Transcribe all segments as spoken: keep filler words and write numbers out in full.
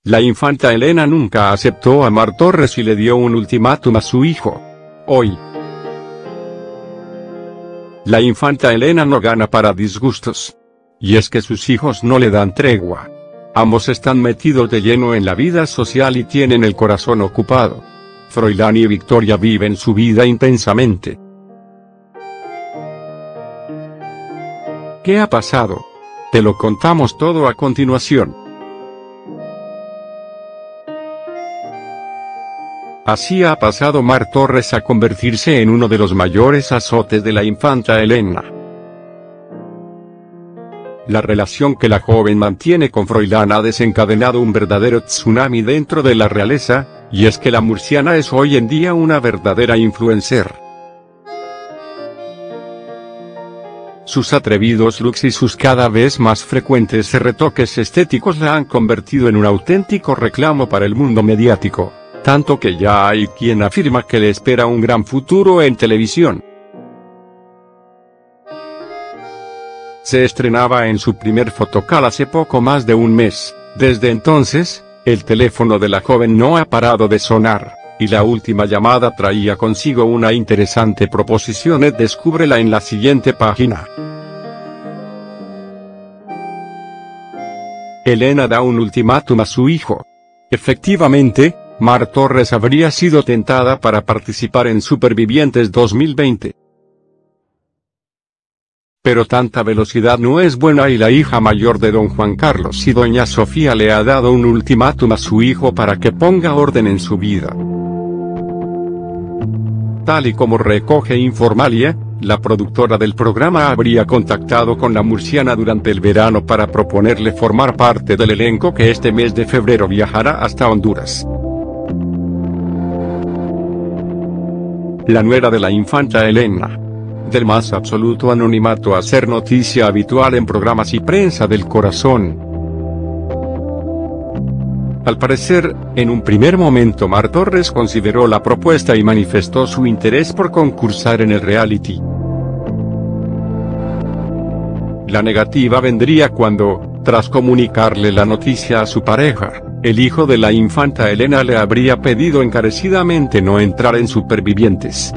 La infanta Elena nunca aceptó a Mar Torres y le dio un ultimátum a su hijo. Hoy, la infanta Elena no gana para disgustos. Y es que sus hijos no le dan tregua. Ambos están metidos de lleno en la vida social y tienen el corazón ocupado. Froilán y Victoria viven su vida intensamente. ¿Qué ha pasado? Te lo contamos todo a continuación. Así ha pasado Mar Torres a convertirse en uno de los mayores azotes de la infanta Elena. La relación que la joven mantiene con Froilán ha desencadenado un verdadero tsunami dentro de la realeza, y es que la murciana es hoy en día una verdadera influencer. Sus atrevidos looks y sus cada vez más frecuentes retoques estéticos la han convertido en un auténtico reclamo para el mundo mediático, tanto que ya hay quien afirma que le espera un gran futuro en televisión. Se estrenaba en su primer Fotocal hace poco más de un mes. Desde entonces, el teléfono de la joven no ha parado de sonar, y la última llamada traía consigo una interesante proposición. Descúbrela en la siguiente página. Elena da un ultimátum a su hijo. Efectivamente, Mar Torres habría sido tentada para participar en Supervivientes dos mil veinte. Pero tanta velocidad no es buena y la hija mayor de don Juan Carlos y doña Sofía le ha dado un ultimátum a su hijo para que ponga orden en su vida. Tal y como recoge Informalia, la productora del programa habría contactado con la murciana durante el verano para proponerle formar parte del elenco que este mes de febrero viajará hasta Honduras. La nuera de la infanta Elena, del más absoluto anonimato a ser noticia habitual en programas y prensa del corazón. Al parecer, en un primer momento Mar Torres consideró la propuesta y manifestó su interés por concursar en el reality. La negativa vendría cuando, tras comunicarle la noticia a su pareja, el hijo de la infanta Elena le habría pedido encarecidamente no entrar en Supervivientes.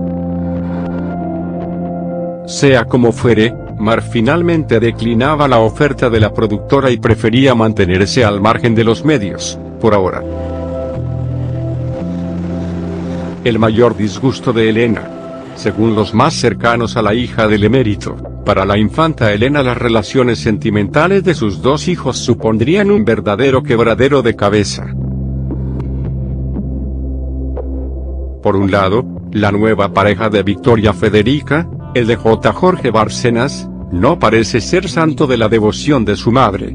Sea como fuere, Mar finalmente declinaba la oferta de la productora y prefería mantenerse al margen de los medios, por ahora. El mayor disgusto de Elena. Según los más cercanos a la hija del emérito, para la infanta Elena las relaciones sentimentales de sus dos hijos supondrían un verdadero quebradero de cabeza. Por un lado, la nueva pareja de Victoria Federica, el de J. Jorge Bárcenas, no parece ser santo de la devoción de su madre.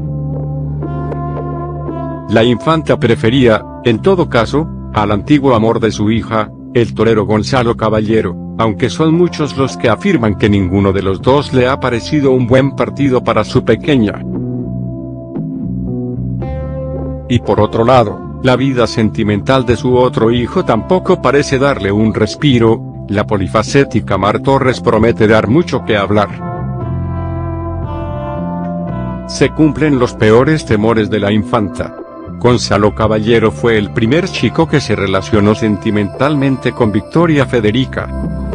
La infanta prefería, en todo caso, al antiguo amor de su hija, el torero Gonzalo Caballero, aunque son muchos los que afirman que ninguno de los dos le ha parecido un buen partido para su pequeña. Y por otro lado, la vida sentimental de su otro hijo tampoco parece darle un respiro. La polifacética Mar Torres promete dar mucho que hablar. Se cumplen los peores temores de la infanta. Gonzalo Caballero fue el primer chico que se relacionó sentimentalmente con Victoria Federica.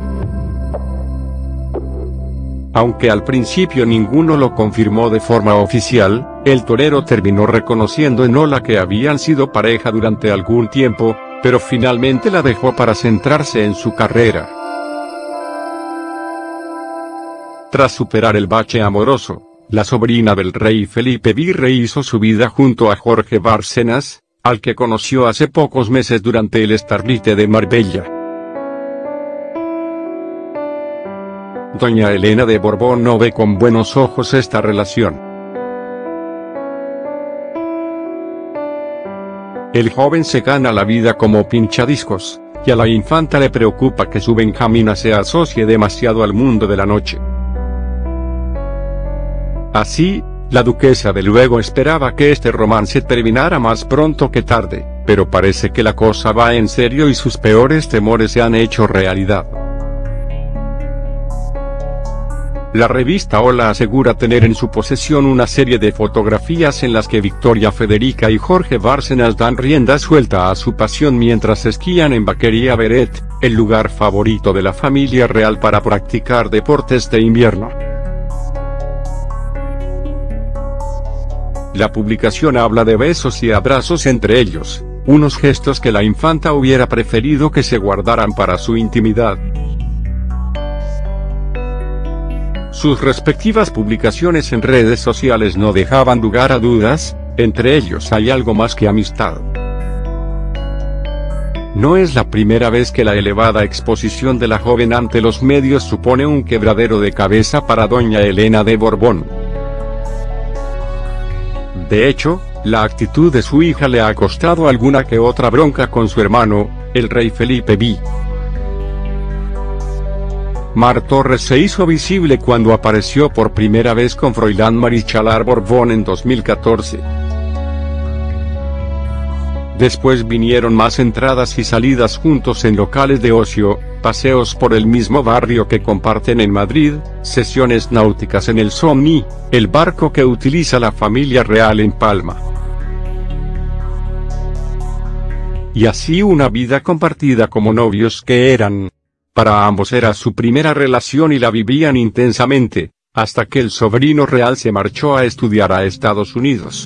Aunque al principio ninguno lo confirmó de forma oficial, el torero terminó reconociendo en Hola que habían sido pareja durante algún tiempo, pero finalmente la dejó para centrarse en su carrera. Tras superar el bache amoroso, la sobrina del rey Felipe Virrey hizo su vida junto a Jorge Bárcenas, al que conoció hace pocos meses durante el Starlite de Marbella. Doña Elena de Borbón no ve con buenos ojos esta relación. El joven se gana la vida como pinchadiscos, y a la infanta le preocupa que su Benjamina se asocie demasiado al mundo de la noche. Así, la duquesa de luego esperaba que este romance terminara más pronto que tarde, pero parece que la cosa va en serio y sus peores temores se han hecho realidad. La revista Hola asegura tener en su posesión una serie de fotografías en las que Victoria Federica y Jorge Bárcenas dan rienda suelta a su pasión mientras esquían en Vaquería Beret, el lugar favorito de la familia real para practicar deportes de invierno. La publicación habla de besos y abrazos entre ellos, unos gestos que la infanta hubiera preferido que se guardaran para su intimidad. Sus respectivas publicaciones en redes sociales no dejaban lugar a dudas, entre ellos hay algo más que amistad. No es la primera vez que la elevada exposición de la joven ante los medios supone un quebradero de cabeza para doña Elena de Borbón. De hecho, la actitud de su hija le ha costado alguna que otra bronca con su hermano, el rey Felipe segundo. Mar Torres se hizo visible cuando apareció por primera vez con Froilán Marichalar Borbón en dos mil catorce. Después vinieron más entradas y salidas juntos en locales de ocio, paseos por el mismo barrio que comparten en Madrid, sesiones náuticas en el Somni, el barco que utiliza la familia real en Palma. Y así una vida compartida como novios que eran. Para ambos era su primera relación y la vivían intensamente, hasta que el sobrino real se marchó a estudiar a Estados Unidos.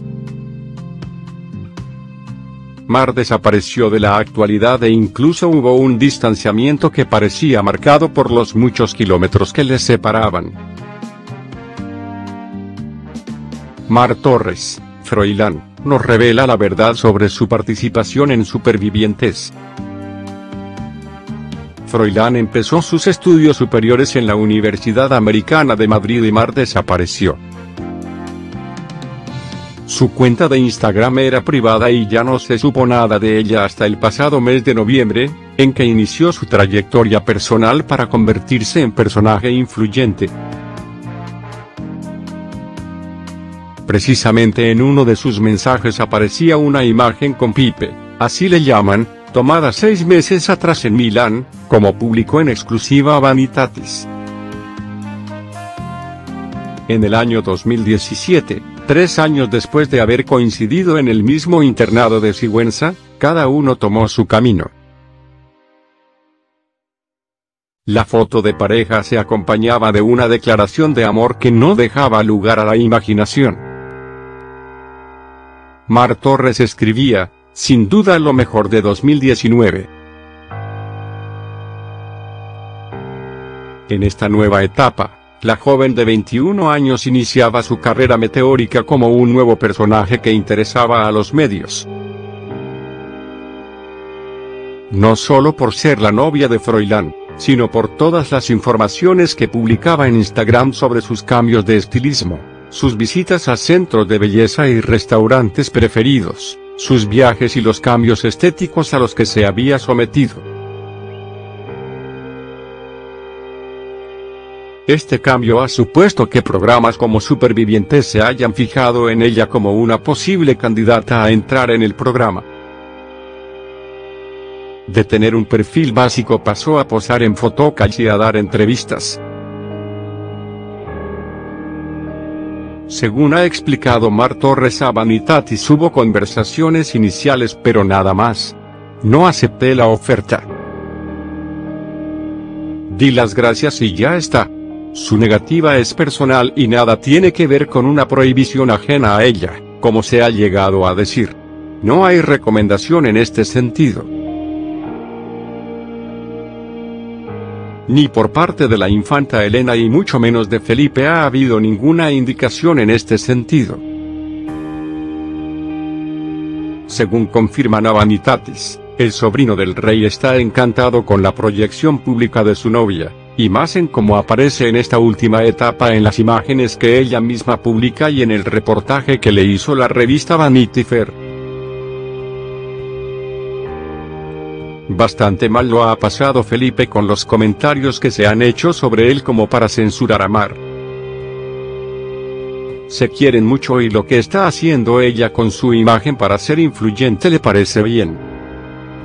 Mar desapareció de la actualidad e incluso hubo un distanciamiento que parecía marcado por los muchos kilómetros que les separaban. Mar Torres, Froilán, nos revela la verdad sobre su participación en Supervivientes. Froilán empezó sus estudios superiores en la Universidad Americana de Madrid y Mar desapareció. Su cuenta de Instagram era privada y ya no se supo nada de ella hasta el pasado mes de noviembre, en que inició su trayectoria personal para convertirse en personaje influyente. Precisamente en uno de sus mensajes aparecía una imagen con Pipe, así le llaman, tomada seis meses atrás en Milán, como publicó en exclusiva Vanitatis. En el año dos mil diecisiete, tres años después de haber coincidido en el mismo internado de Sigüenza, cada uno tomó su camino. La foto de pareja se acompañaba de una declaración de amor que no dejaba lugar a la imaginación. Mar Torres escribía, sin duda lo mejor de dos mil diecinueve. En esta nueva etapa, la joven de veintiún años iniciaba su carrera meteórica como un nuevo personaje que interesaba a los medios. No solo por ser la novia de Froilán, sino por todas las informaciones que publicaba en Instagram sobre sus cambios de estilismo, sus visitas a centros de belleza y restaurantes preferidos, sus viajes y los cambios estéticos a los que se había sometido. Este cambio ha supuesto que programas como Supervivientes se hayan fijado en ella como una posible candidata a entrar en el programa. De tener un perfil básico pasó a posar en photocalls y a dar entrevistas. Según ha explicado Mar Torres a Vanitatis, hubo conversaciones iniciales pero nada más. No acepté la oferta. Di las gracias y ya está. Su negativa es personal y nada tiene que ver con una prohibición ajena a ella, como se ha llegado a decir. No hay recomendación en este sentido. Ni por parte de la infanta Elena y mucho menos de Felipe ha habido ninguna indicación en este sentido. Según confirman a Vanitatis, el sobrino del rey está encantado con la proyección pública de su novia, y más en cómo aparece en esta última etapa en las imágenes que ella misma publica y en el reportaje que le hizo la revista Vanity Fair. Bastante mal lo ha pasado Felipe con los comentarios que se han hecho sobre él como para censurar a Mar. Se quieren mucho y lo que está haciendo ella con su imagen para ser influyente le parece bien.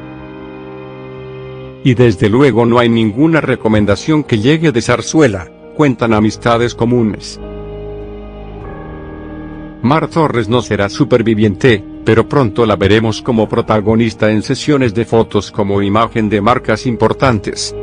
Y desde luego no hay ninguna recomendación que llegue de Zarzuela, cuentan amistades comunes. Mar Torres no será superviviente, pero pronto la veremos como protagonista en sesiones de fotos como imagen de marcas importantes.